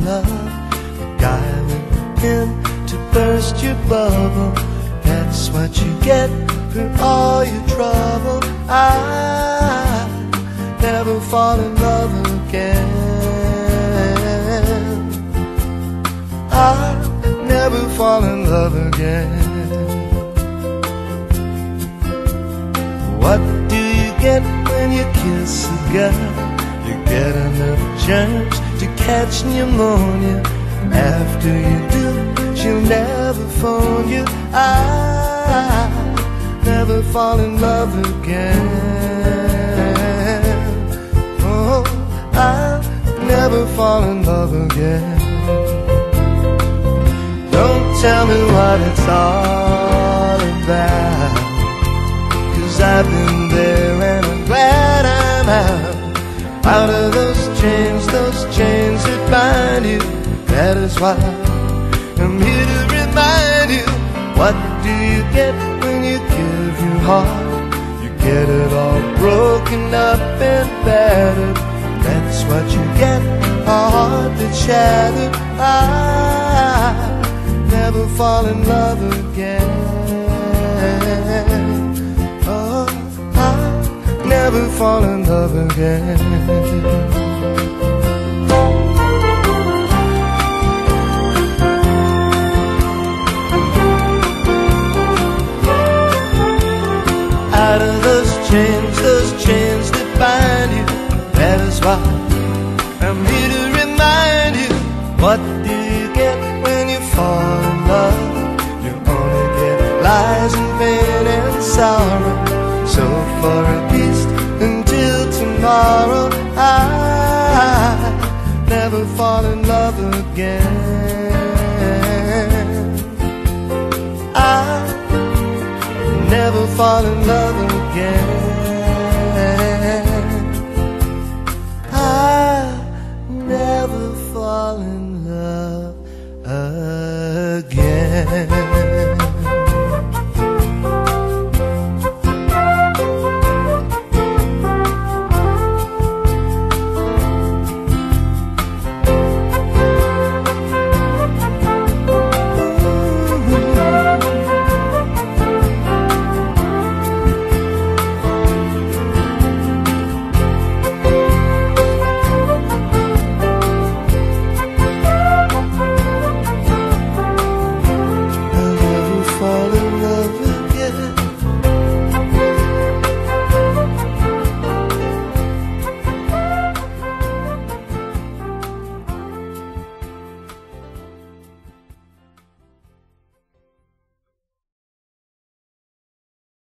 love. The guy with the pen to burst your bubble. That's what you get for all your trouble. I never fall in love again. I never fall in love again. What do you get when you kiss a girl? You get enough germs to catch pneumonia. After you do, she'll never phone you. I never fall in love again. Oh, I'll never fall in love again. Don't tell me what it's all about, 'cause I've been there and I'm glad I'm out of those chains that bind you. That is why I'm here to remind you. What do you get when you give your heart? You get it all broken up and battered. That's what you get, a heart that's shattered. I never fall in love again. Oh, I never fall in love again. Out of those chains that bind you. That is why I'm here to remind you. What do you get when you fall in love? You only get lies and pain and sorrow. So for at least until tomorrow, I never fall in love again. I never fall in love again.